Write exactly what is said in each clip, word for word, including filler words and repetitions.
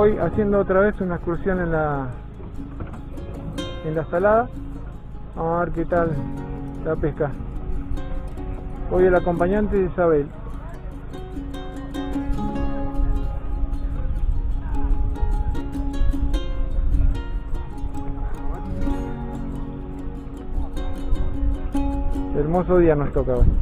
Hoy haciendo otra vez una excursión en la en la salada. Vamos a ver qué tal la pesca. Hoy el acompañante de Isabel. Hermoso día nos toca hoy.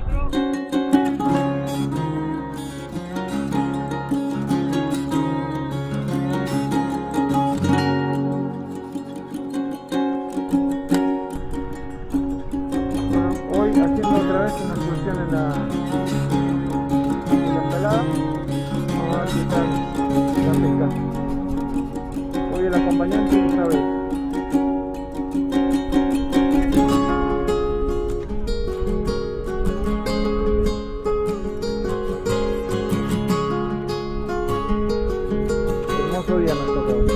Hoy haciendo otra vez una excursión en la, en la salada. Vamos a ver qué tal la pesca. Hoy el acompañante de Isabel. Hermoso día nos toca hoy.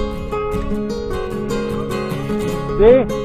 ¿Sí?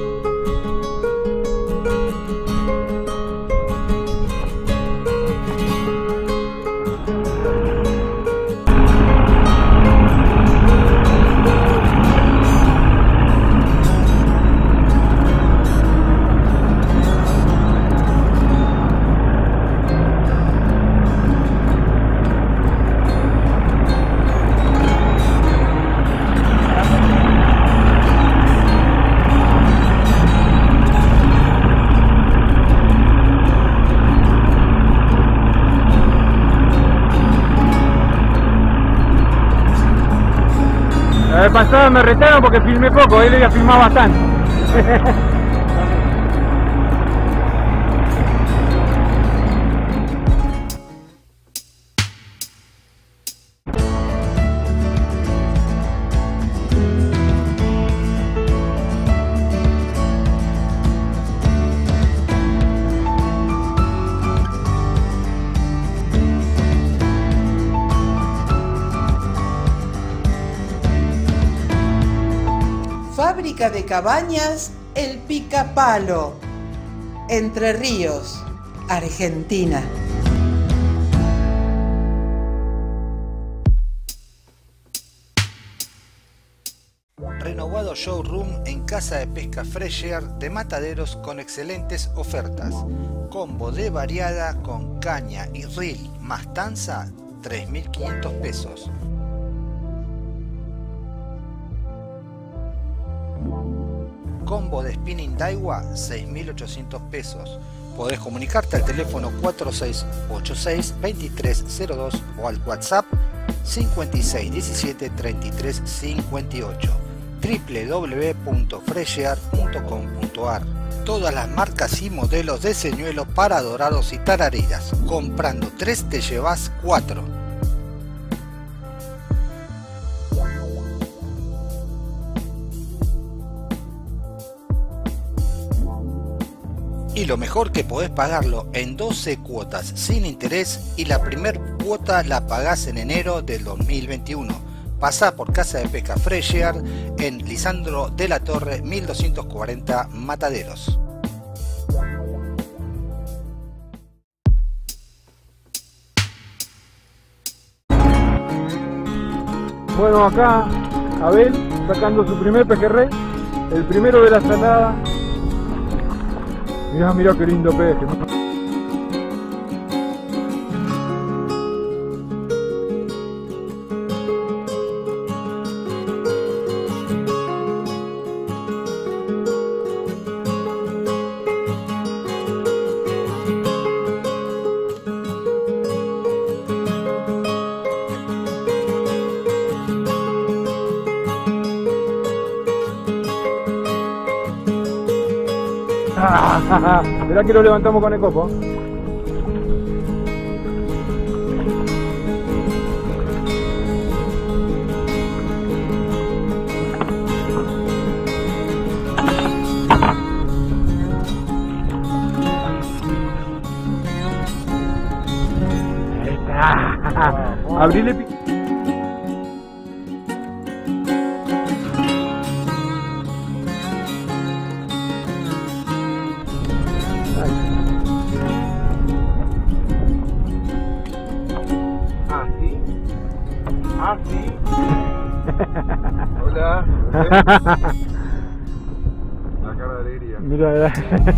La vez pasada me retaron porque filmé poco, él ya filmaba bastante. Fábrica de cabañas El Picapalo, Entre Ríos, Argentina. Renovado showroom en Casa de Pesca Fresher de Mataderos con excelentes ofertas. Combo de variada con caña y reel más tanza, tres mil quinientos pesos. Combo de spinning Daiwa, seis mil ochocientos pesos. Podés comunicarte al teléfono cuatro seis ocho seis, dos tres cero dos o al WhatsApp cincuenta y seis diecisiete treinta y tres cincuenta y ocho. w w w punto fresher punto com punto ar. Todas las marcas y modelos de señuelos para dorados y tarariras. Comprando tres te llevas cuatro. Y lo mejor, que podés pagarlo en doce cuotas sin interés y la primer cuota la pagás en enero del dos mil veintiuno. Pasá por Casa de Pesca Fresher en Lisandro de la Torre mil doscientos cuarenta Mataderos. Bueno, acá Abel sacando su primer pejerrey, el primero de la salada. Mirá, mirá qué lindo peje. Mirá que lo levantamos con el copo. Ahí está. Abrile pico. Así. Hola. La cara de alegría. Mira,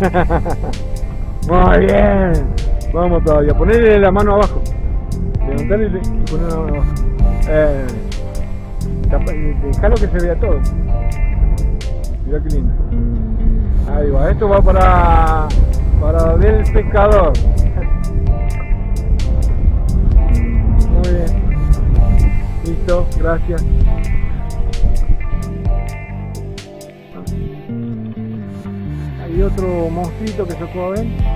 muy bien. Vamos todavía. Ponerle la mano abajo. Levantarle y poner la mano abajo. Eh, Dejalo que se vea todo. Mira qué lindo. Ahí va. Esto va para para del pescador. Muy bien. Listo. Gracias. Hay otro monstruito que se puede ver.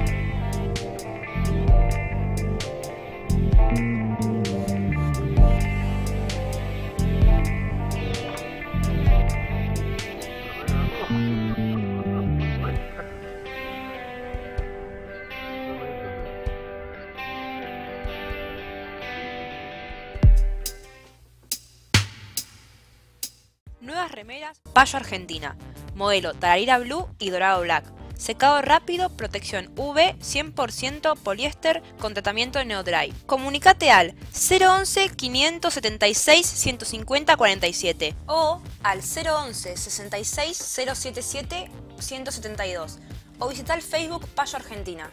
Nuevas remeras Payo Argentina, modelo Tararira Blue y Dorado Black. Secado rápido, protección U V, cien por ciento poliéster con tratamiento de Neodry. Comunicate al cero once, quinientos setenta y seis, ciento cincuenta, cuarenta y siete o al cero once, sesenta y seis, cero setenta y siete, ciento setenta y dos o visita el Facebook Payo Argentina.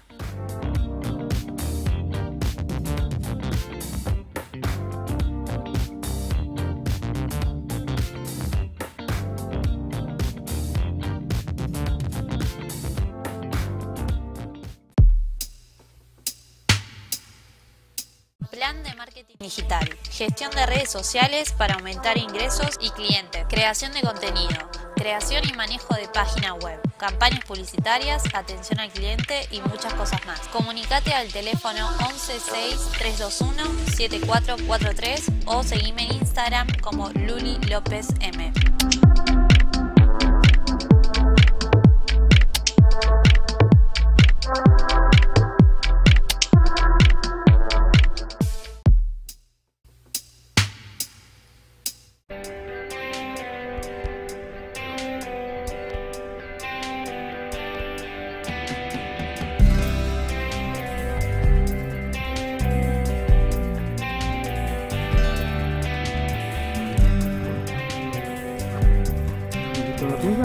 Plan de marketing digital, gestión de redes sociales para aumentar ingresos y clientes, creación de contenido, creación y manejo de página web, campañas publicitarias, atención al cliente y muchas cosas más. Comunicate al teléfono once seis, tres dos uno, siete cuatro cuatro tres o seguime en Instagram como Luli López M. ¿La punta?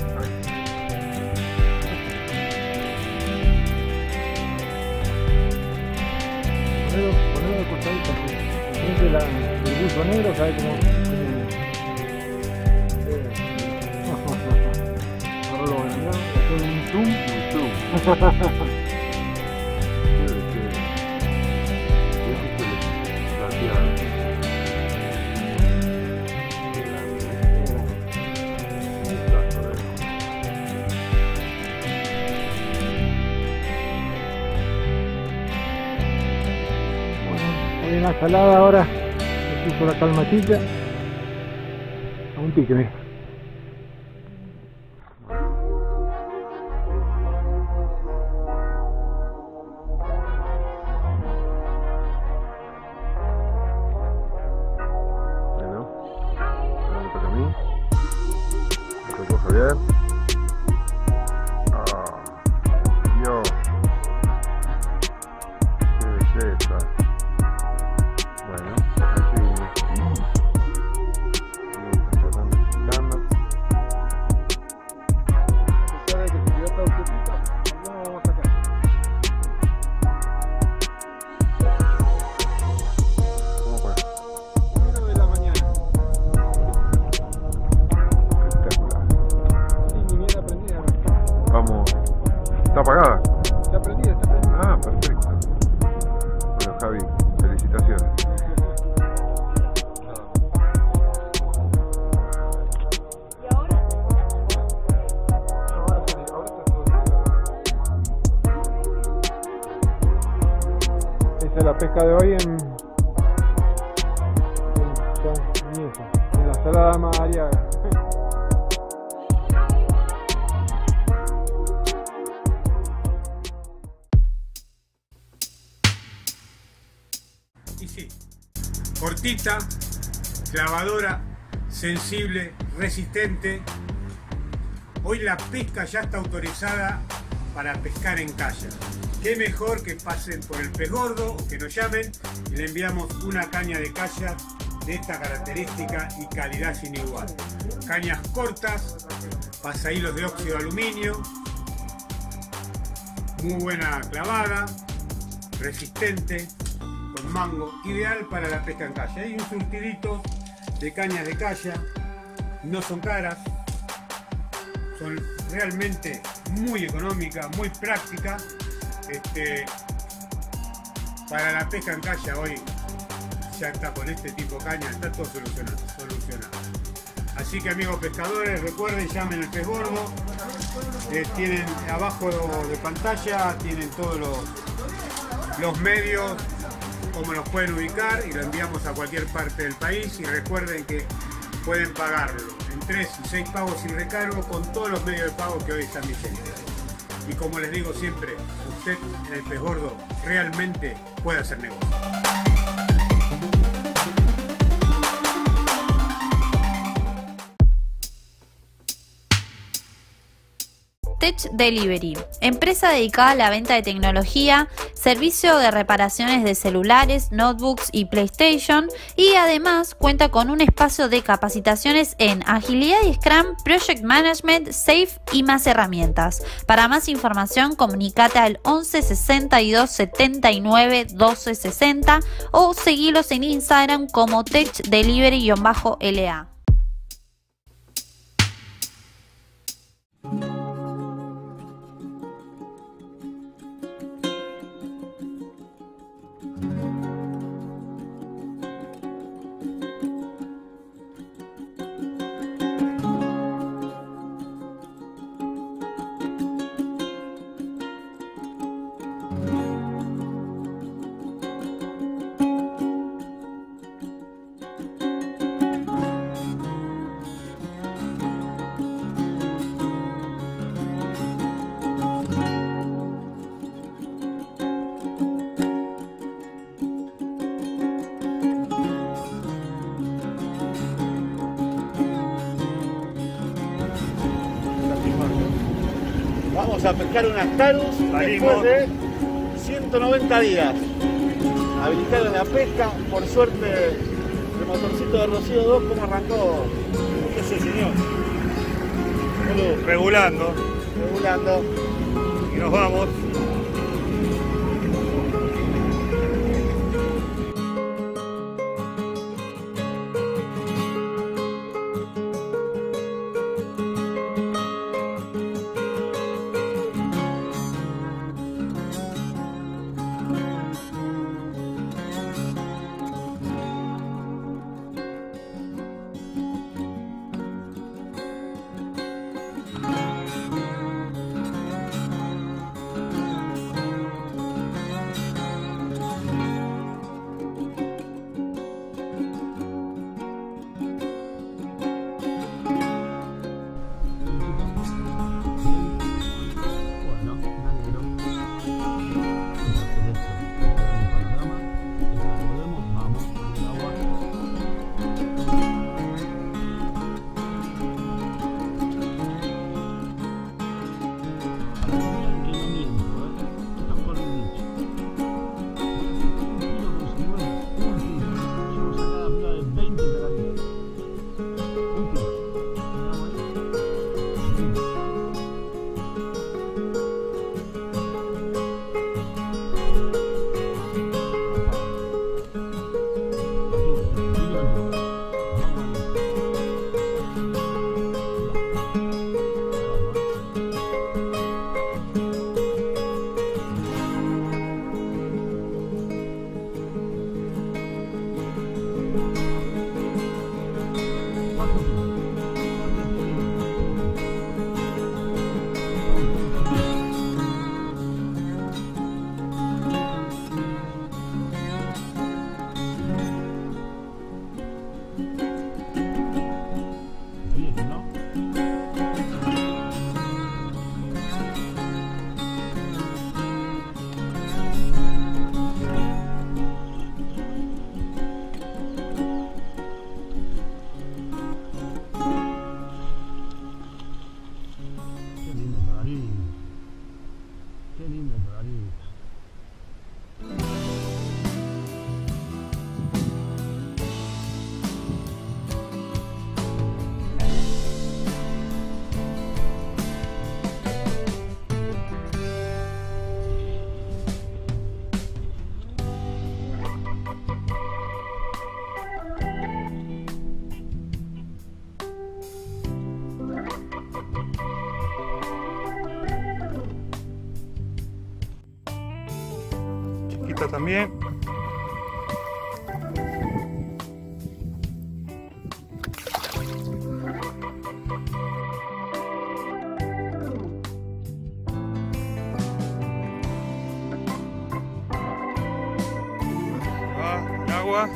Ponelo, ponelo de costadito así. Enfrente de la, del buzo negro, ¿sabes cómo? Ahora lo voy a mirar, hacer un zoom. Un zoom. En la salada ahora le puso la calmatita a un pique, mira. Bueno, ahora me toca a mí. Me tocó Javier. Ah, Dios. Qué belleza. Bueno, aquí seguimos tratando de quitarnos. A pesar de que se quedó todo quietito, no lo vamos a sacar. ¿Cómo fue? Primero de la mañana. Espectacular. Sí, mi mierda prendida. Vamos. ¿Está apagada? Está prendida, está prendida. Ah, perfecto. Bueno, Javi, felicitaciones. La pesca de hoy en, en, en la salada Madariaga. Y sí, cortita, clavadora, sensible, resistente. Hoy la pesca ya está autorizada para pescar en calla. Qué mejor que pasen por el Pez Gordo o que nos llamen y le enviamos una caña de calla de esta característica y calidad sin igual. Cañas cortas, pasahilos de óxido de aluminio, muy buena clavada, resistente, con mango, ideal para la pesca en calla. Hay un surtidito de cañas de calla, no son caras, son realmente muy económicas, muy prácticas. Este, para la pesca en calla hoy ya está con este tipo de caña, está todo solucionado, solucionado. Así que amigos pescadores, recuerden, llamen al Pez Gordo. Eh, tienen abajo de pantalla, tienen todos los, los medios, cómo nos pueden ubicar, y lo enviamos a cualquier parte del país. Y recuerden que pueden pagarlo en tres y seis pagos sin recargo con todos los medios de pago que hoy están vigentes. Y como les digo siempre, usted en el Pez Gordo realmente puede hacer negocio. Tech Delivery, empresa dedicada a la venta de tecnología, servicio de reparaciones de celulares, notebooks y PlayStation, y además cuenta con un espacio de capacitaciones en agilidad y Scrum, Project Management, Safe y más herramientas. Para más información, comunicate al once sesenta y dos setenta y nueve doce sesenta o seguilos en Instagram como Tech Delivery-L A. Vamos a pescar unas tarus después de ciento noventa días. Habilitaron la pesca, por suerte el motorcito de Rocío dos, ¿cómo arrancó? Ese señor. Regulando. Regulando. Y nos vamos. también. Va el agua.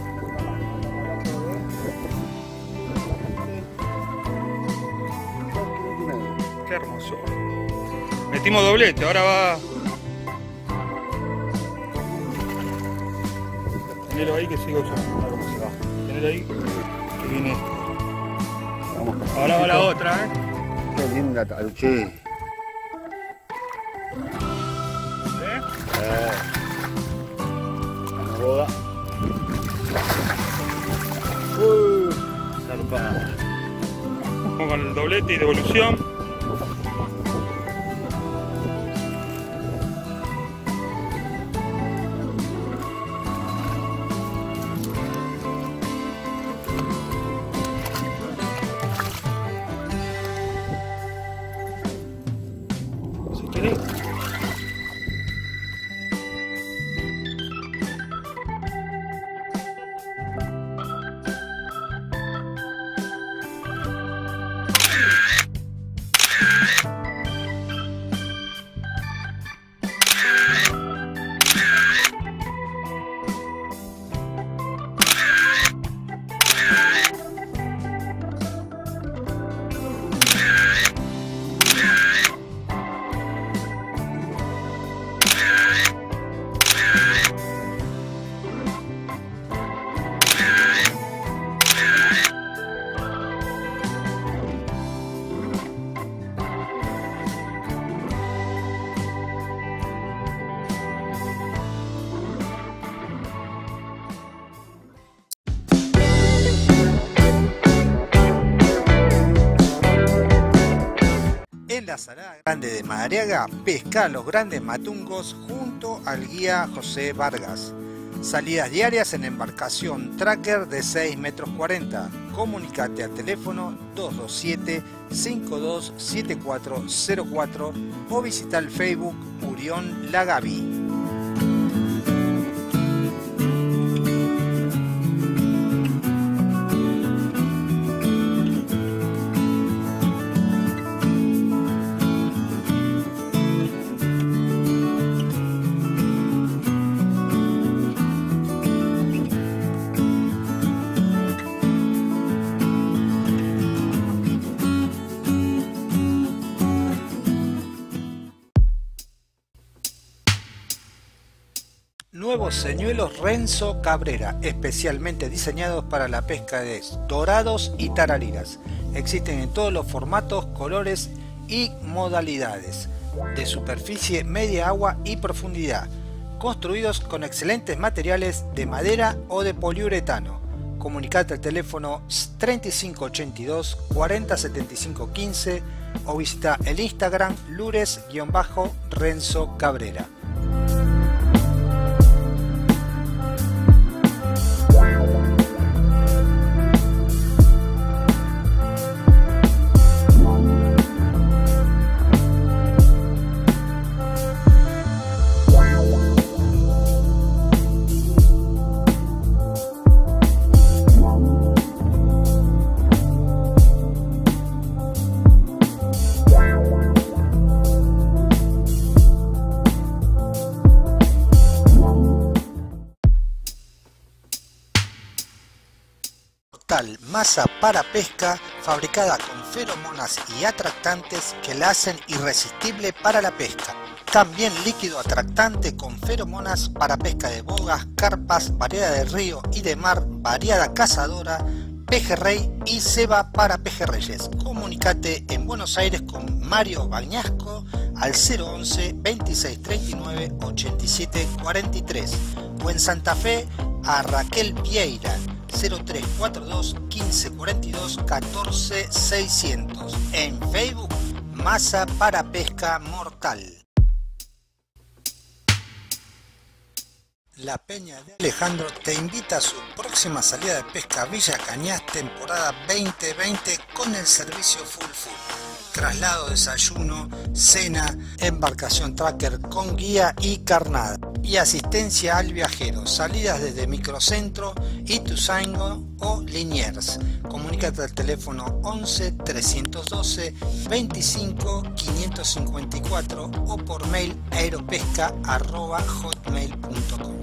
Qué hermoso. Metimos doblete, ahora va. Tenelo ahí que sigo yo. Ahora cómo se va. Tenelo ahí que viene. Ahora va la otra, eh. Qué linda taluche. ¿Eh? Eh. La boda. Uh, zarpada. Vamos con el doblete y devolución. Si querés. En la Salada Grande de Madariaga, pesca los grandes matungos junto al guía José Vargas. Salidas diarias en embarcación tracker de seis metros cuarenta. Comunicate al teléfono dos dos siete, cinco dos siete cuatro cero cuatro o visita el Facebook Urión La Gaby. Nuevos señuelos Renzo Cabrera, especialmente diseñados para la pesca de dorados y tarariras. Existen en todos los formatos, colores y modalidades, de superficie, media agua y profundidad, construidos con excelentes materiales de madera o de poliuretano. Comunicate al teléfono treinta y cinco ochenta y dos, cuarenta setenta y cinco quince o visita el Instagram Lures-Renzo Cabrera. Masa para pesca fabricada con feromonas y atractantes que la hacen irresistible para la pesca. También líquido atractante con feromonas para pesca de bogas, carpas, variedad de río y de mar, variada cazadora, pejerrey y ceba para pejerreyes. Comunicate en Buenos Aires con Mario Bañasco al cero once, veintiséis treinta y nueve, ochenta y siete cuarenta y tres o en Santa Fe a Raquel Vieira cero tres cuatro dos, quince cuarenta y dos, catorce seiscientos. En Facebook, Masa para Pesca Mortal. La Peña de Alejandro te invita a su próxima salida de pesca a Villa Cañas, temporada veinte veinte, con el servicio full full. Traslado, desayuno, cena, embarcación tracker con guía y carnada. y asistencia al viajero. Salidas desde Microcentro, Ituzaingó o Liniers. Comunícate al teléfono once, trescientos doce, veinticinco, quinientos cincuenta y cuatro o por mail aeropesca arroba hotmail punto com.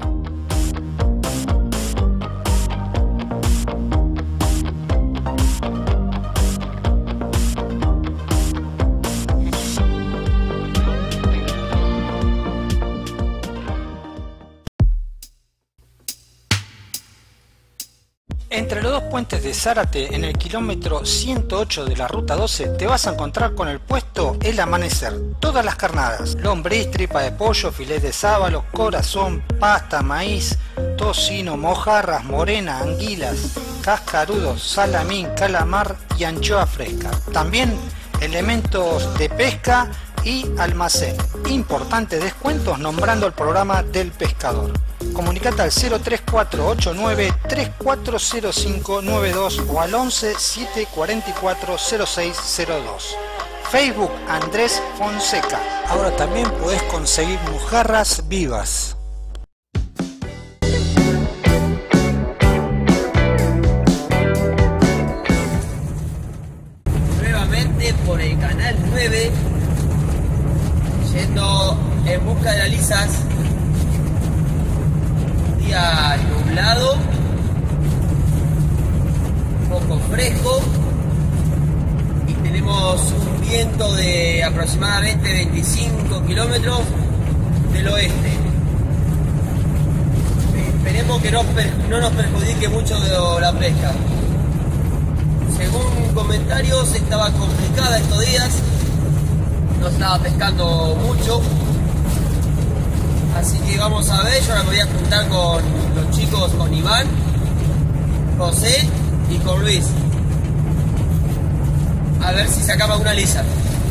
Entre los dos puentes de Zárate, en el kilómetro ciento ocho de la ruta doce, te vas a encontrar con el puesto El Amanecer. Todas las carnadas: lombriz, tripa de pollo, filete de sábalo, corazón, pasta, maíz, tocino, mojarras, morena, anguilas, cascarudos, salamín, calamar y anchoa fresca. También elementos de pesca y almacén. Importantes descuentos nombrando el programa del pescador. Comunicate al cero tres cuatro ocho nueve, tres cuatro cero cinco nueve dos o al once, siete cuarenta y cuatro, cero seis cero dos. Facebook Andrés Fonseca. Ahora también podés conseguir mojarras vivas. Nuevamente por el canal nueve, yendo en busca de las lisas. Día nublado, un poco fresco, y tenemos un viento de aproximadamente veinticinco kilómetros del oeste. Esperemos que no, no nos perjudique mucho de la pesca. Según comentarios, estaba complicada estos días, no estaba pescando mucho. Así que vamos a ver, yo ahora me voy a juntar con los chicos, con Iván, José y con Luis. A ver si sacamos una lisa.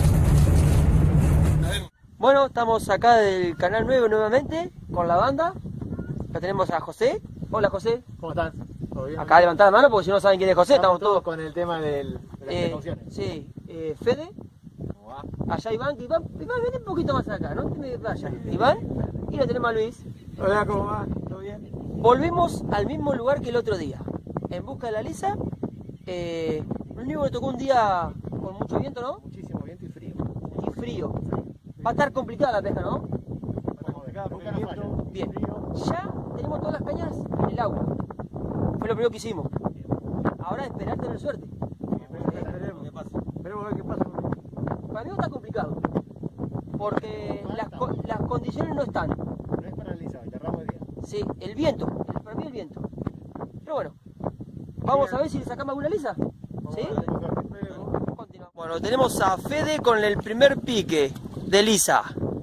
Bueno, estamos acá del canal nueve nuevamente con la banda. Acá tenemos a José. Hola José. ¿Cómo están? ¿Todo bien? Acá levantar la mano porque si no saben quién es José, estamos, estamos todos con el tema del, de las eh, precauciones. Sí, eh, Fede. Allá Iván, que Iván, Iván viene un poquito más acá, no te me vayas. Iván, y lo tenemos a Luis. Hola, ¿cómo va? ¿Todo bien? Volvemos al mismo lugar que el otro día, en busca de la lisa. Eh, lo único que tocó un día con mucho viento, ¿no? Muchísimo viento y frío. Y frío. Va a estar complicada la pesca, ¿no? Complicada porque el viento, Bien. frío. Ya tenemos todas las cañas en el agua. Fue lo primero que hicimos. Ahora esperar tener suerte. Esperemos qué pasa. Esperemos a ver qué pasa. Para mí está complicado. Porque las, co las condiciones no están. No es para lisa, agarramos el día. Sí, el viento. El, para mí el viento. Pero bueno. Vamos a ver si le sacamos alguna lisa. ¿Sí? Continuamos. Bueno, tenemos a Fede con el primer pique de lisa.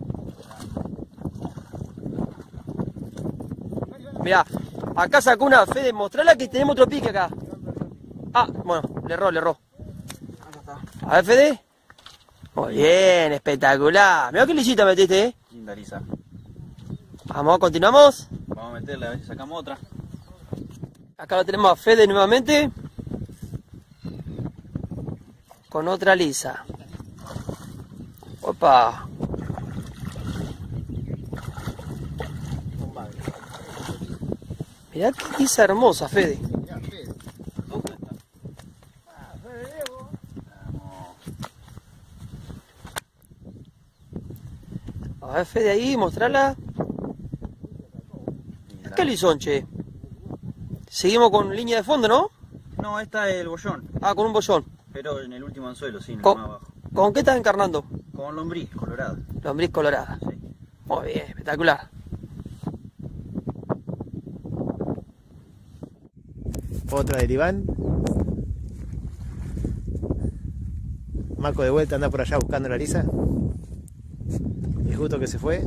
Mirá, acá sacó una. Fede, mostrala que tenemos otro pique acá. Ah, bueno, le erró, le erró. A ver, Fede. Muy bien, espectacular. Mirá qué lisita metiste, eh. Linda lisa. Vamos, continuamos. Vamos a meterle a ver si sacamos otra. Acá lo tenemos a Fede nuevamente. Con otra lisa. Opa. Mirá qué lisa hermosa, Fede. A ver, Fede, ahí, mostrala. ¿Qué lisón, che? Seguimos con línea de fondo, ¿no? No, esta es el bollón, Ah, con un bollón. pero en el último anzuelo, sí, no ¿Con, más abajo. ¿Con qué estás encarnando? Con lombriz, colorada. Lombriz colorada. Sí. Muy bien, espectacular. Otra del Iván. Marco de vuelta anda por allá buscando la lisa. Y justo que se fue.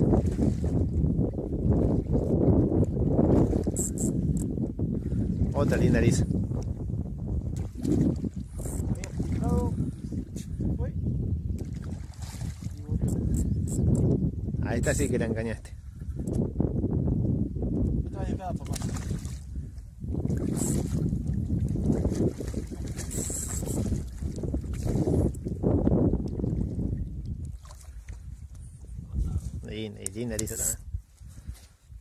Otra linda lisa. A esta sí que la engañaste. Linda, y linda lisa también.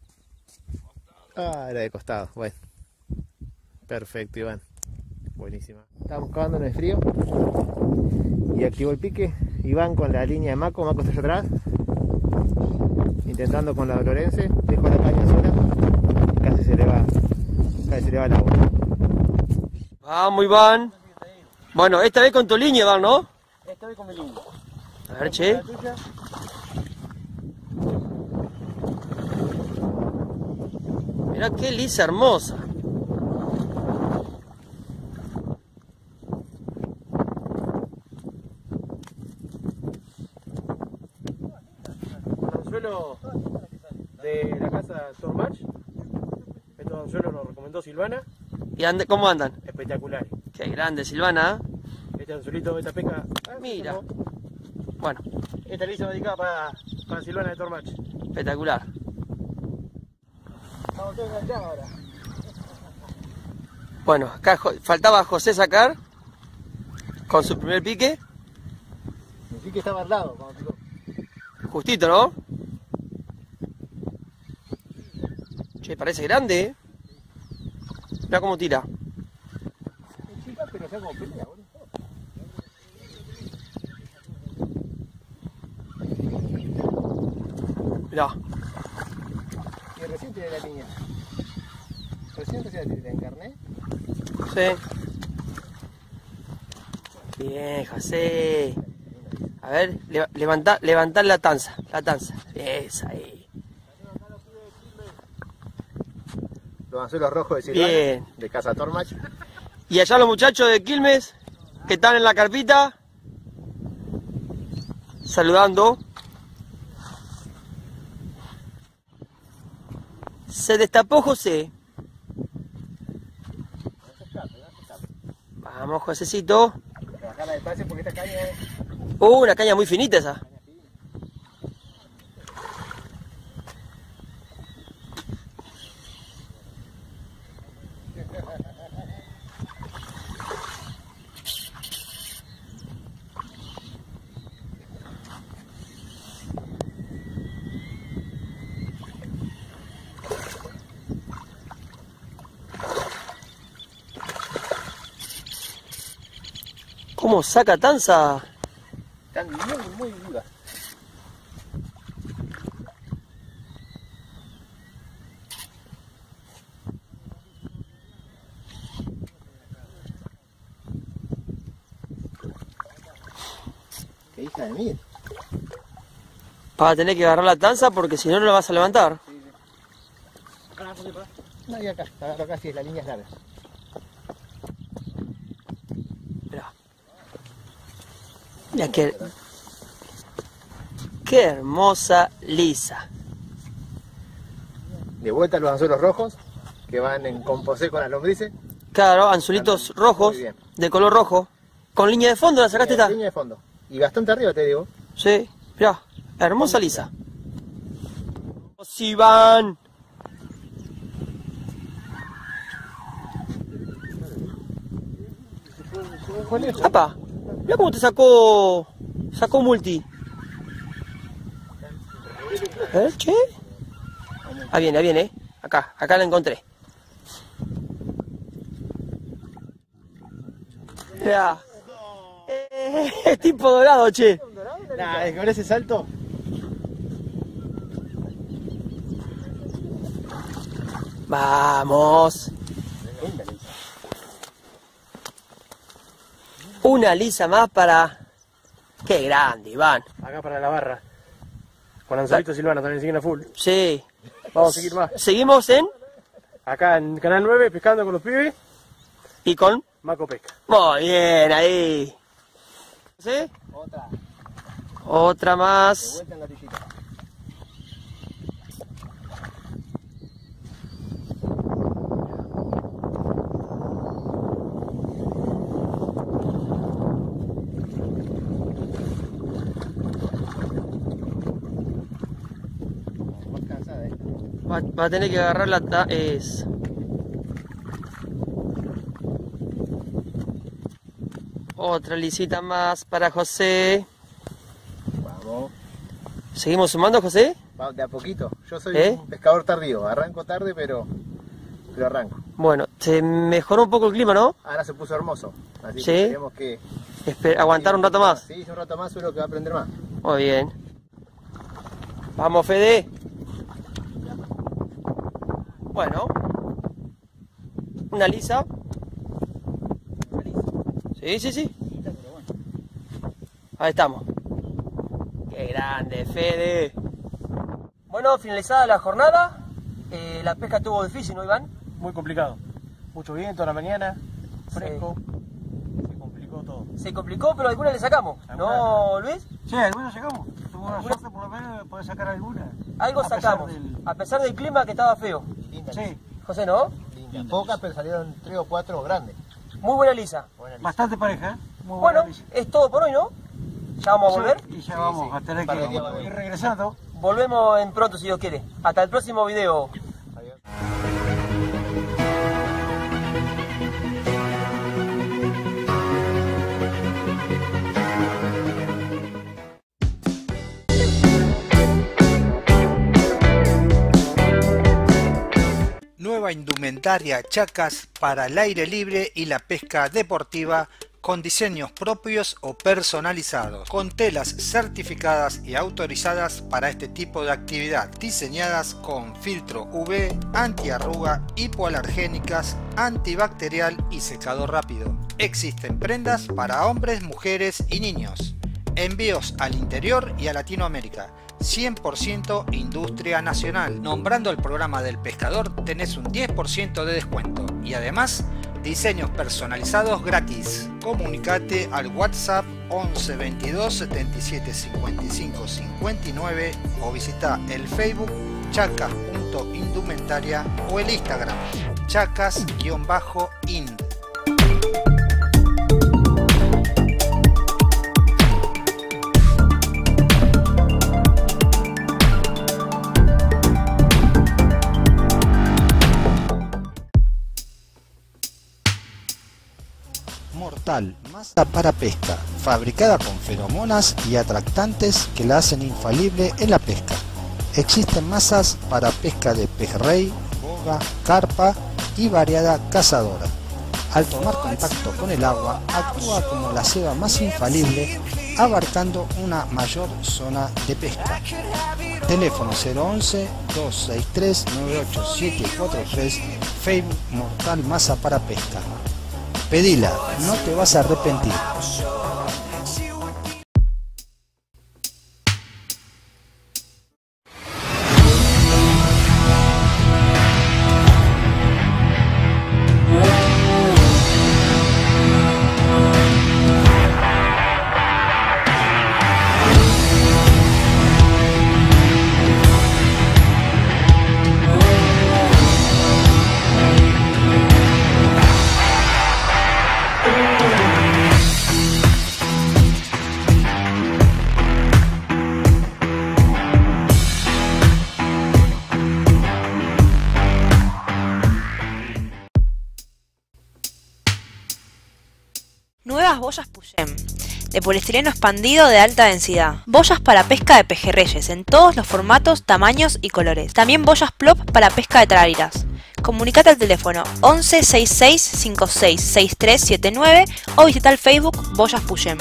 Ah, era de costado, bueno. Perfecto, Iván. Buenísima. Estábamos cavando en el frío y activó el pique. Iván con la línea de Maco, Maco está allá atrás, intentando con la Lorense, dejó la caña sola y casi se le va, casi se le va el agua. Vamos, Iván. Bueno, esta vez con tu línea, Iván, ¿no? Esta vez con mi línea. A ver, che. Mirá qué lisa hermosa. Anzuelo de la casa Tormatch. Estos anzuelos los recomendó Silvana. ¿Y ande, cómo andan? Espectaculares. Qué grande, Silvana. Este anzuelito, esta pesca. Ah, Mira. Bueno, esta lisa va dedicada para, para Silvana de Tormatch. espectacular. Estamos todos enganchados ahora. Bueno, acá jo- faltaba José sacar con su primer pique. El pique estaba al lado cuando picó. Justito, ¿no? Che, parece grande, ¿eh? Mirá cómo tira. Es chica, pero ya como pelea, boludo. Mirá. Y recién tiré la línea. Recién recién la tiré, la encarné. Sí. Bien, José. A ver, leva- levantá, levantá la tanza, la tanza. Esa ahí. Los anzuelos rojos de Silvana, Bien. de casa Tormatch. Y allá los muchachos de Quilmes que están en la carpita saludando. Se destapó José. Vamos, Josecito. Bajarla despacio porque esta caña es... Uh, una caña muy finita esa. ¿Cómo saca tanza? Están muy, muy duras. Qué hija de mil. Vas a tener que agarrar la tanza porque si no, no la vas a levantar. No, y acá, agarro acá si la línea es larga. Mirá. Mirá qué, qué hermosa lisa. De vuelta los anzuelos rojos, que van en composé con las lombrices. Claro, anzuelitos rojos, Muy bien. de color rojo. Con línea de fondo la sacaste Línea- esta. Línea de fondo. Y bastante arriba, te digo. Sí, mirá, hermosa lisa. Si van. Apa, mirá cómo te sacó. Sacó multi. A ver, che. Ah, viene, ahí viene. Acá, acá la encontré. Mirá. Eh, es tipo dorado, che. Nah, es que con ese salto. Vamos. Una lisa más para... Qué grande, Iván. Acá para la barra. Con anzuelitos Silvana también siguen a full. Sí. Vamos a seguir más. Seguimos en... Acá en Canal nueve, pescando con los pibes. Y con... Maco pesca. Muy bien, ahí. ¿Sí? Otra. Otra De más. vuelta en la tillita. Más cansada esta. Va, va a tener que agarrar la... ta- Es... Otra lisita más para José. Vamos. ¿Seguimos sumando, José? Va de a poquito. Yo soy ¿Eh? un pescador tardío. Arranco tarde, pero pero arranco. Bueno, se mejoró un poco el clima, ¿no? Ahora se puso hermoso, así Sí. que tenemos que... Esper aguantar un rato más. Sí, un rato más seguro que va a aprender más. Muy bien. Vamos, Fede. Bueno. Una lisa. Sí, sí, sí. Ahí estamos. Qué grande, Fede. Bueno, finalizada la jornada. Eh, la pesca estuvo difícil, ¿no, Iván? Muy complicado. Mucho viento a la mañana, fresco. Sí. Se complicó todo. Se complicó, pero alguna le sacamos. ¿No, Luis? Sí, algunas sacamos. Tuvo una suerte por lo menos de poder sacar algunas. Algo a pesar sacamos. del- A pesar del clima que estaba feo. Linda, Sí, José, ¿no? linda. Pocas, pero salieron tres o cuatro grandes. Muy buena lisa. Buena lista. bastante pareja, ¿eh? Muy Bueno, buena lisa. es todo por hoy, ¿no? Ya vamos a volver. Y ya vamos sí. a tener Un par de días va a que venir. ir regresando. Volvemos en pronto, si Dios quiere. Hasta el próximo video. Adiós. Nueva indumentaria Chacas para el aire libre y la pesca deportiva con diseños propios o personalizados, con telas certificadas y autorizadas para este tipo de actividad, diseñadas con filtro U V, antiarruga, hipoalergénicas, antibacterial y secado rápido. Existen prendas para hombres, mujeres y niños. Envíos al interior y a Latinoamérica. cien por ciento industria nacional. Nombrando el programa del pescador tenés un diez por ciento de descuento y además diseños personalizados gratis. Comunicate al WhatsApp once veintidós setenta y siete cincuenta y cinco cincuenta y nueve o visita el Facebook chacas punto indumentaria o el Instagram chacas-ind. Mortal, masa para pesca, fabricada con feromonas y atractantes que la hacen infalible en la pesca. Existen masas para pesca de pejerrey, boga, carpa y variada cazadora. Al tomar contacto con el agua, actúa como la ceba más infalible, abarcando una mayor zona de pesca. Teléfono cero once, dos seis tres, nueve ocho siete cuatro tres, Facebook Mortal Masa para Pesca. Pedila, no te vas a arrepentir. Nuevas boyas Puyem, de poliestireno expandido de alta densidad. Boyas para pesca de pejerreyes en todos los formatos, tamaños y colores. También boyas plop para pesca de tarariras. Comunicate al teléfono once sesenta y seis cincuenta y seis sesenta y tres setenta y nueve o visita el Facebook Boyas Puyem.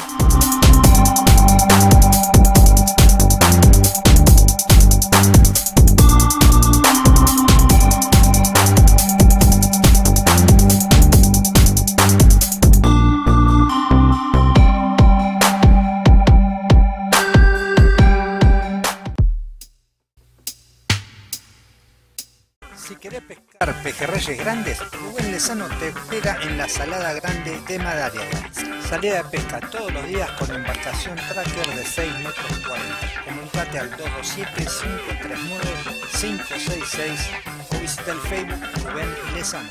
Si querés pescar pejerreyes grandes, Rubén Lezano te espera en la Salada Grande de Madariaga. Salida de pesca todos los días con embarcación tracker de seis metros cuarenta. Comunicate al dos dos siete, cinco tres nueve, cinco seis seis o visita el Facebook Rubén Lezano.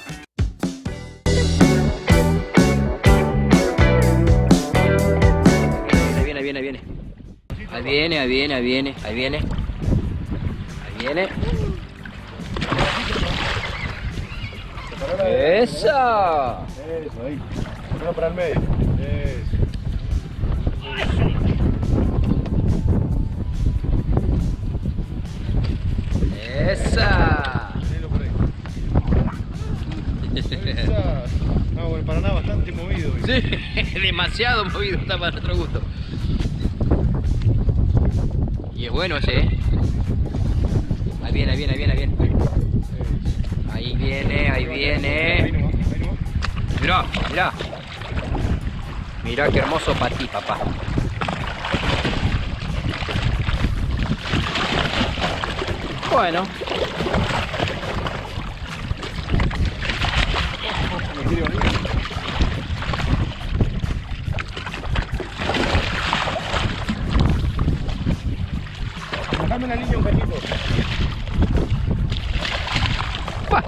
Ahí viene, ahí viene, ahí viene. Ahí viene, ahí viene, ahí viene, ahí viene. Ahí viene. ¡Eso! Eso, ahí. Ponlo para el medio. Eso. ¡Esa! Ponelo por ahí. No, bueno, el Paraná bastante movido. Sí, demasiado movido, está para nuestro gusto. Y es bueno ese, ¿eh? Ahí viene, ahí viene, ahí viene, ahí viene. Ahí viene, ahí viene. Mirá, mirá. Mirá qué hermoso para ti, papá. Bueno. Bajame la línea un cachito. ¡Pah!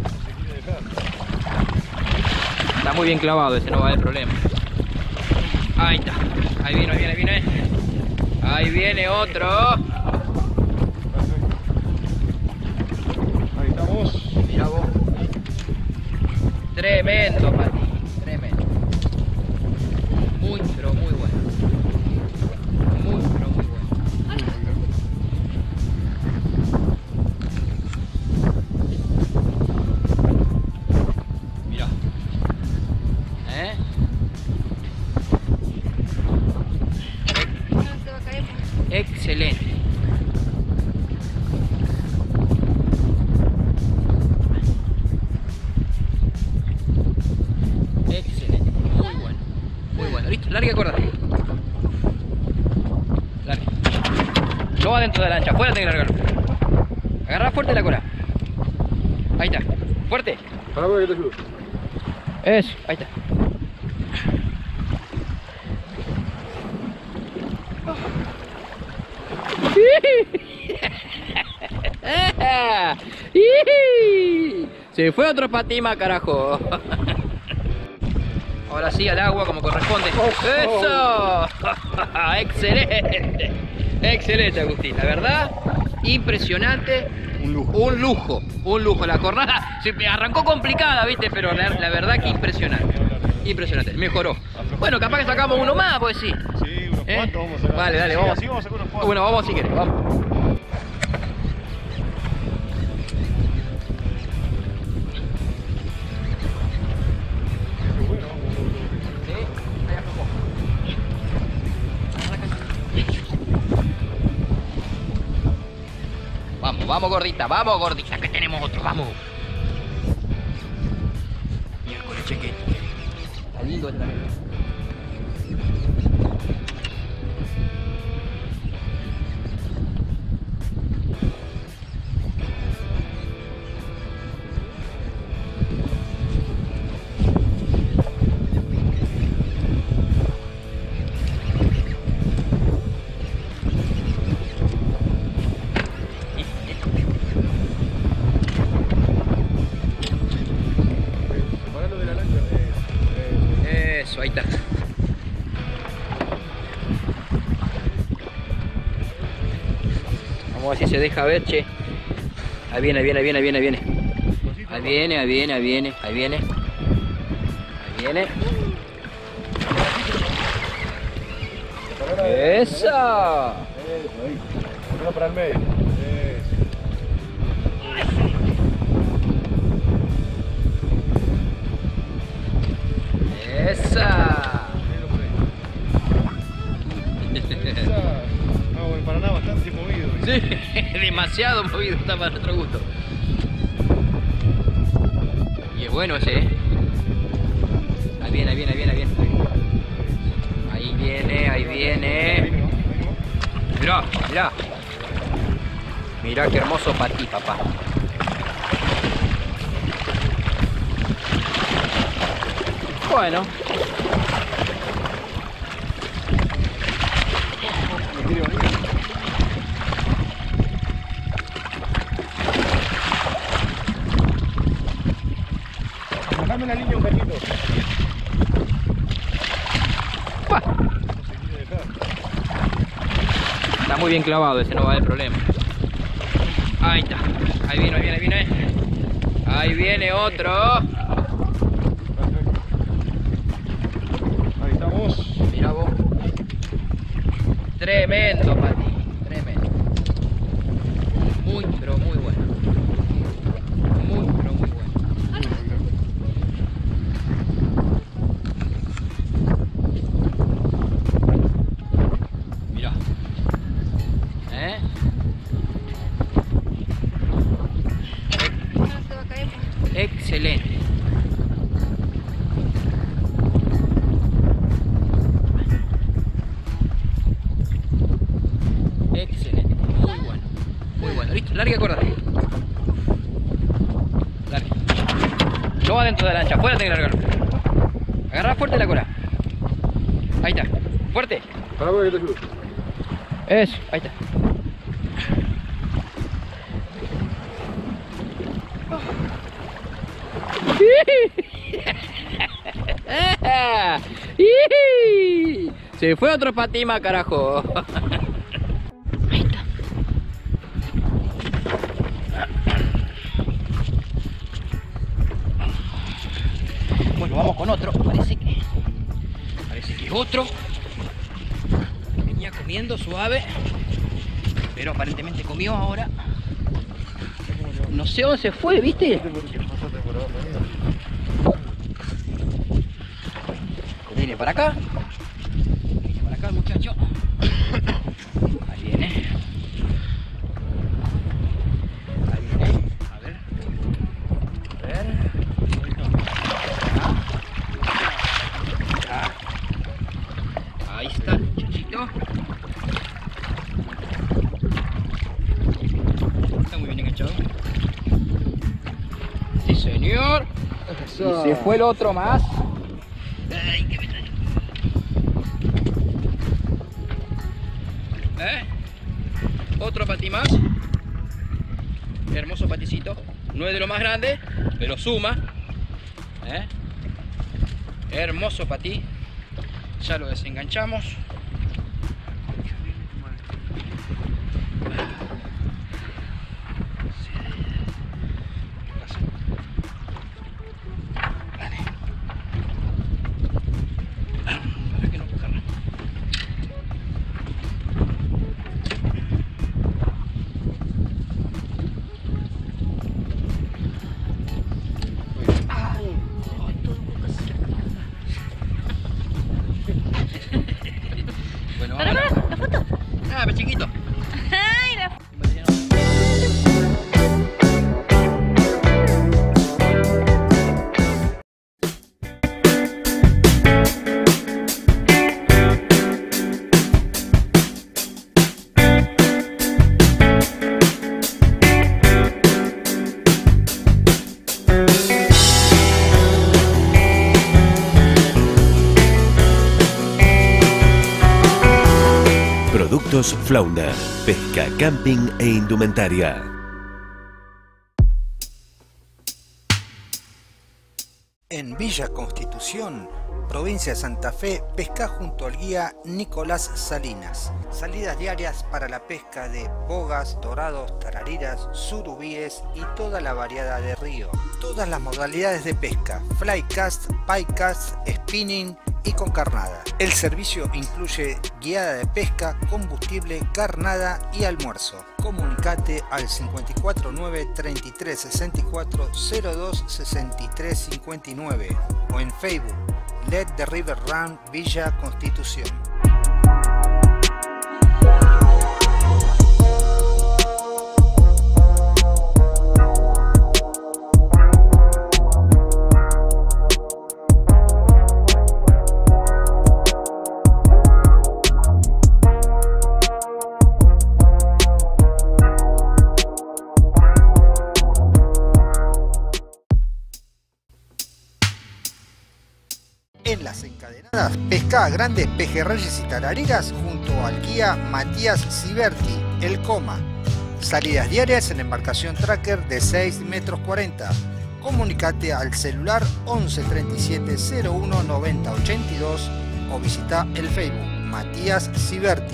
Está muy bien clavado, ese no va a haber problema. Ahí está. Ahí viene, ahí viene, ahí viene. Ahí viene otro. Ahí estamos. Mira vos. Tremendo, Pati. Tremendo. Muy, pero muy bueno. Muy, pero muy bueno. Mira. ¿Eh? Excelente. Excelente. Muy bueno. Muy bueno. Listo, larga cuerda. Larga. No va dentro de la lancha, afuera tenés que largarlo. Agarra fuerte la cola. Ahí está. Fuerte. Para que te ayudo. Eso, ahí está. Se fue otro patima, carajo. Ahora sí al agua como corresponde. ¡Eso! Excelente. Excelente, Agustín. La verdad, impresionante. Un lujo. Un lujo. Un lujo. La jornada se me arrancó complicada, ¿viste? Pero la, la verdad que impresionante. Impresionante. Mejoró. Bueno, capaz que sacamos uno más, pues sí. Sí, unos ¿Eh? cuantos vamos a sacar. Vale, dale, Sí, vamos. así vamos a sacar unos cuantos. Bueno, vamos si querés, vamos. Vamos, vamos gordita, vamos gordita, que tenemos otro, vamos. Miércoles, cheque. Está lindo este también. Eso, ahí está. Vamos a ver si se deja ver, che. Ahí viene, ahí viene, ahí viene, ahí viene, ahí viene. Ahí viene, ahí viene, ahí viene, ahí viene. Ahí viene. ¡Esa! Uno para el medio. ¡Esa! No, bueno, el Paraná bastante movido. Sí, demasiado movido, está para nuestro gusto. Y es bueno ese, ¿eh? Ahí viene, ahí viene, ahí viene, ahí viene. Ahí viene, ahí viene. Mirá, mirá. Mirá qué hermoso para ti, papá. Bueno. Bajame la línea un cachito. ¡Pah! Está muy bien clavado, ese no va a haber problema. Ahí está. Ahí viene, ahí viene, ahí viene. Ahí viene otro. Ahí estamos. Mira vos. Tremendo, Pati. Tremendo. Muy, pero muy bueno. Muy, pero muy bueno. dentro de la lancha. Fuera tenés que largarlo. Agarrá fuerte la cola. Ahí está. Fuerte. Para que te ayude. Eso, ahí está. Se fue otro patima, carajo. Ahí está. Bueno, vamos con otro. Parece que parece que es otro. Venía comiendo suave, pero aparentemente comió ahora. No sé dónde se fue, ¿viste? Viene para acá. Viene para acá el muchacho. Ahí viene. Ahí viene. A ver. A ver. Ah. Ah. Ahí está el muchachito. Está muy bien enganchado. Sí, señor. Y se fue el otro más. Ay, qué pena. ¿Eh? Otro patí más. Hermoso paticito. No es de lo más grande, pero suma. ¿Eh? Hermoso patí. Ya lo desenganchamos. Bueno, Para, ahora. para, la foto. Ah, pero chiquito. Ay, la Productos Flauna, pesca, camping e indumentaria. En Villa Constitución, provincia de Santa Fe, pesca junto al guía Nicolás Salinas. Salidas diarias para la pesca de bogas, dorados, tarariras, surubíes y toda la variedad de río. Todas las modalidades de pesca, flycast, piecast, spinning y con carnada. El servicio incluye guiada de pesca, combustible, carnada y almuerzo. Comunicate al cinco cuatro nueve, treinta y tres sesenta y cuatro, cero dos sesenta y tres cincuenta y nueve o en Facebook Let the River Run Villa Constitución. En las encadenadas, pesca grandes pejerreyes y tarariras junto al guía Matías Ciberti, el Coma. Salidas diarias en embarcación tracker de seis metros cuarenta. Comunicate al celular once treinta y siete cero uno noventa ochenta y dos o visita el Facebook Matías Ciberti.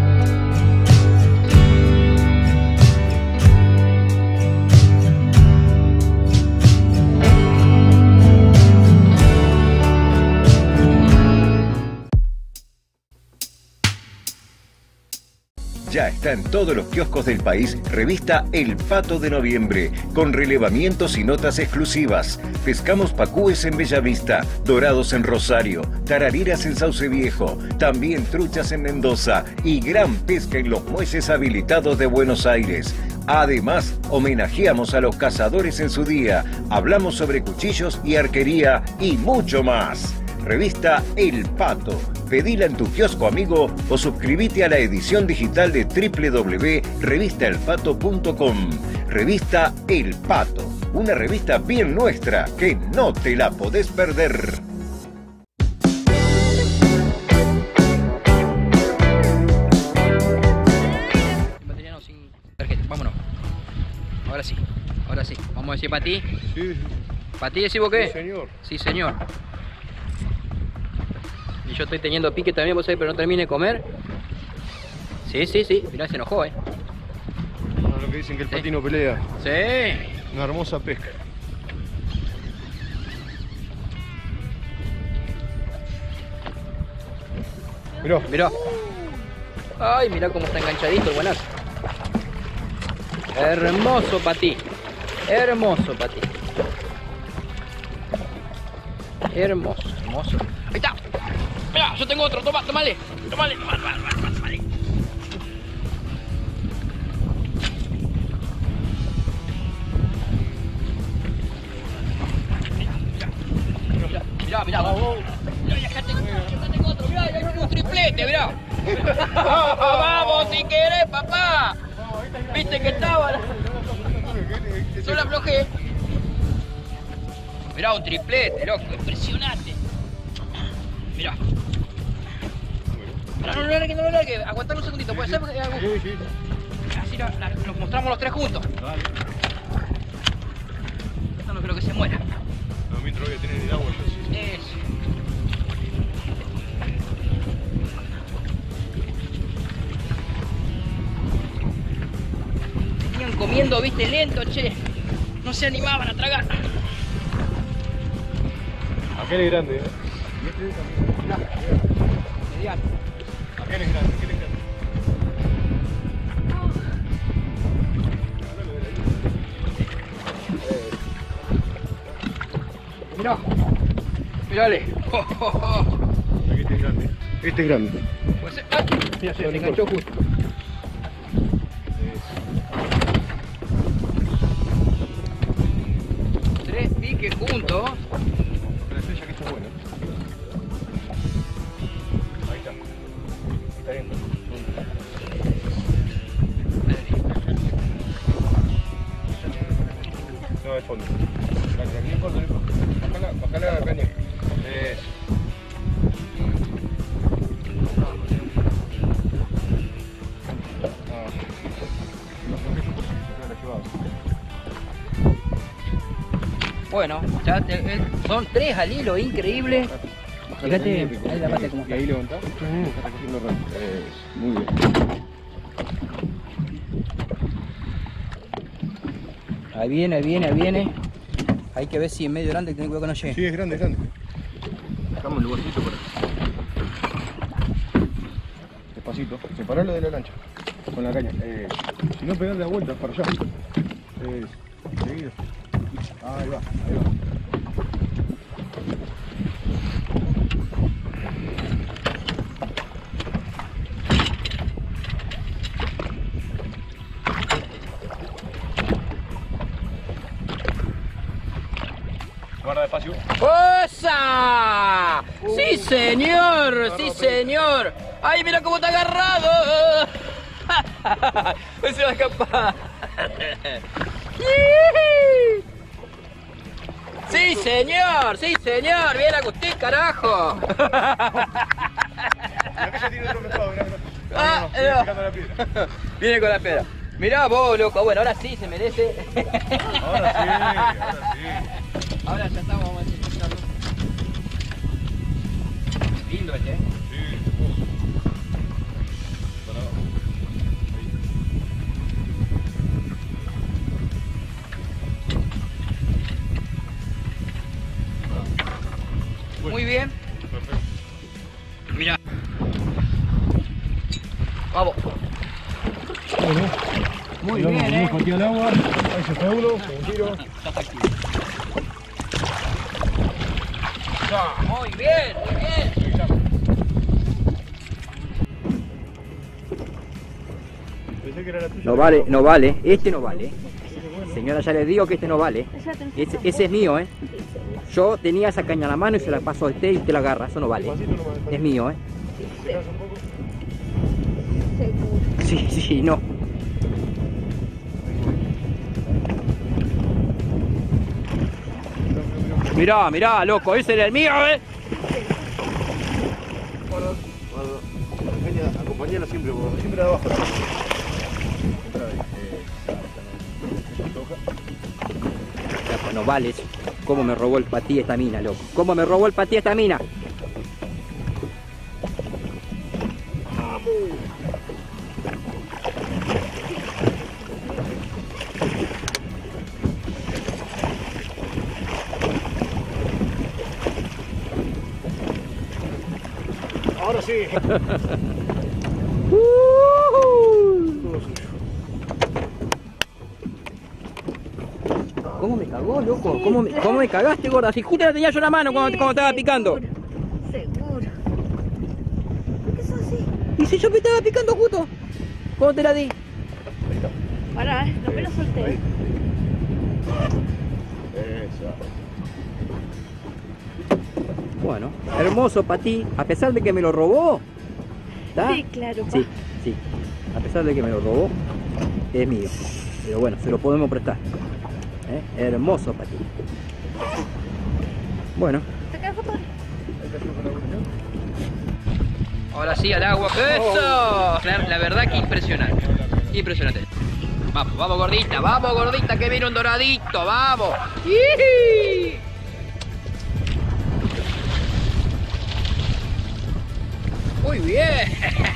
Ya está en todos los kioscos del país revista El Pato de Noviembre, con relevamientos y notas exclusivas. Pescamos pacúes en Bellavista, dorados en Rosario, tarariras en Sauce Viejo, también truchas en Mendoza y gran pesca en los muelles habilitados de Buenos Aires. Además, homenajeamos a los cazadores en su día, hablamos sobre cuchillos y arquería y mucho más. Revista El Pato. Pedila en tu kiosco amigo o suscríbete a la edición digital de doble u doble u doble u punto revista el pato punto com. Revista El Pato. una revista bien nuestra que no te la podés perder. Sin batería no, sin tarjeta, vámonos. Ahora sí, ahora sí. Vamos a decir para ti. Sí, sí. ¿Para ti decís vos qué? Sí, señor. Sí, señor. Y yo estoy teniendo pique también, vos sabés, pero no termine de comer. Sí, sí, sí. Mirá, se enojó, eh. Ah, lo que dicen que el Sí. patino pelea. Sí. Una hermosa pesca. Mirá. Mirá. Ay, mirá cómo está enganchadito el buenazo. Hermoso para ti. Hermoso para ti. Hermoso, hermoso. Ahí está. Mira, yo tengo otro. Toma, tomale. Tomale, tomale, tomale, tomale. Mirá, mirá, vamos. Mirá, acá tengo, acá tengo otro. Mirá, ahí hay un triplete, mirá. Vamos, si querés, papá. Viste que estaba. Yo la aflojé. Mirá, un triplete, loco, impresionante. Mirá. No, no, no, no, no, no, no, que aguantar un segundito, ¿puede ser? Sí, sí. Así la, la, nos mostramos los tres juntos. Vale. Esto no creo que se muera. No, mientras voy a tener el agua yo sí. Eso. Venían comiendo, viste, lento, che. No se animaban a tragar. Aquel es grande, ¿eh? No. Mediano. Aquel es grande, aquel es grande. Mirá. Mirale. Oh, oh, oh. Este es grande. Este es grande. Puede ser. ¡Ay! Mira, se enganchó justo. Tres piques juntos. La estrella que está buena. Ahí está. Está bien. No, de fondo. Gracias, aquí corto, no importa. Bájala, bájala la caña. Eso. Ah. No, no, eso porque se la llevaba. Bueno, ya te- eh, son tres al hilo, increíble. Fíjate, ahí la parte como Y ahí levantá. Está recogiendo rápido. Eso, muy bien. Ahí viene, ahí viene, ahí viene. Hay que ver si es medio grande, que tengo cuidado que no llegue. Sí, es grande, es grande. Dejamos el lugarcito para. Despacito. Separarlo de la lancha. Con la caña. Eh, si no, pegarle la vuelta para allá. Eh, seguido. Ahí va, ahí va. Guarda despacio. ¡Osa! ¡Sí, señor! ¡Sí, señor! ¡Ay, mira cómo está agarrado! ¡Se va a escapar! ¡Sí, señor! ¡Sí, señor! ¡Bien, Agustín, carajo! Ah, no. Viene con la piedra. Mirá vos, loco. Bueno, ahora sí se merece. Ahora sí, ahora sí. Ahora ya estamos, vamos a disfrutarlo. Lindo este, ¿eh? Sí, hermoso. Para abajo. Ahí. Muy bien. Perfecto. Mira. Vamos. Bueno, Muy tiramos bien, con eh. mucho aquí al agua. Ahí se fue uno, un tiro. Ya está activo. Muy bien, muy bien. Pensé que era la tuya. No vale, no vale. Este no vale. Señora, ya les digo que este no vale. Ese, ese es mío, ¿eh? Yo tenía esa caña en la mano y se la paso a usted y usted la agarra. Eso no vale. Es mío, ¿eh? Sí, sí, no. Mirá, mirá, loco, ese era el mío, ¿eh? Guarda, guarda. Acompañala siempre, por siempre de abajo. No vale eso. ¿Cómo me robó el patí esta mina, loco? ¿Cómo me robó el patí esta mina? Ahora sí. ¿Cómo me cagó, loco? ¿Cómo me, cómo me cagaste, gorda? Si justo la tenía yo en la mano cuando, Sí, cuando estaba picando. Seguro. ¿Por qué sos así? ¿Y si yo me estaba picando justo? ¿Cómo te la di? Pará, eh, no me lo solté. Eso. Bueno, hermoso patí, a pesar de que me lo robó. ¿Está? Sí, claro, pa. Sí, sí. A pesar de que me lo robó, es mío. Pero bueno, se lo podemos prestar. ¿Eh? Hermoso patí. Bueno. Ahora sí, al agua. ¡Eso! La, la verdad que impresionante. Impresionante. Vamos, vamos gordita, vamos gordita, que viene un doradito, vamos. ¡Ii! Muy bien.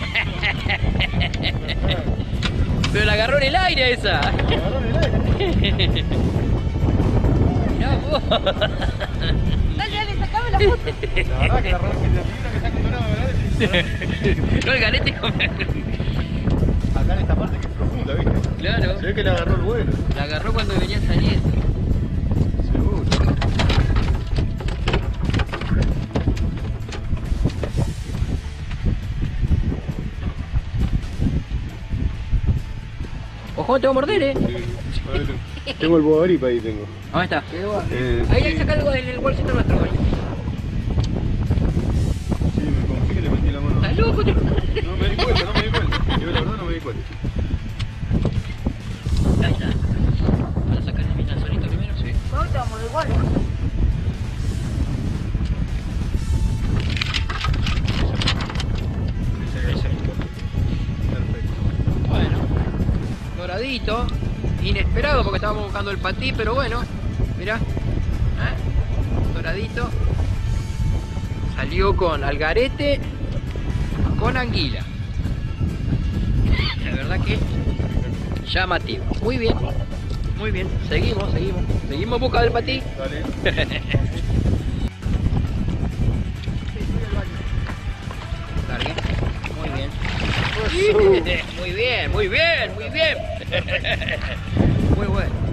Pero la agarró en el aire esa. La agarró en el aire. Mirá vos. Dale, dale, sacame la foto. La verdad que la verdad que la figura que está contorada, ¿verdad? No, el galete como... Acá en esta parte que es profunda, ¿viste? Claro. Se ve que la agarró el vuelo. La agarró cuando venía saliendo. Seguro. Ojo, te va a morder, eh. Sí, tengo el bogaripa ahí, tengo. ¿Dónde está? Eh, ahí, ahí, saca algo del bolsito nuestro, güey. Sí, me confié, le metí la mano. ¿Estás loco? Te... No me di cuenta, no me di cuenta. Yo la verdad no me di cuenta. Ahí está. ¿Vas a sacar el minazolito primero? Sí. No, te vamos de igual. Bueno, doradito, inesperado porque estábamos buscando el patí, pero bueno, mirá, ¿eh? Doradito, salió con algarete, con anguila. La verdad que llamativo. Muy bien, muy bien, seguimos, seguimos, seguimos en busca del patí. Dale. Largue. Muy bien. Muy bien, muy bien, muy bien. Muy bueno.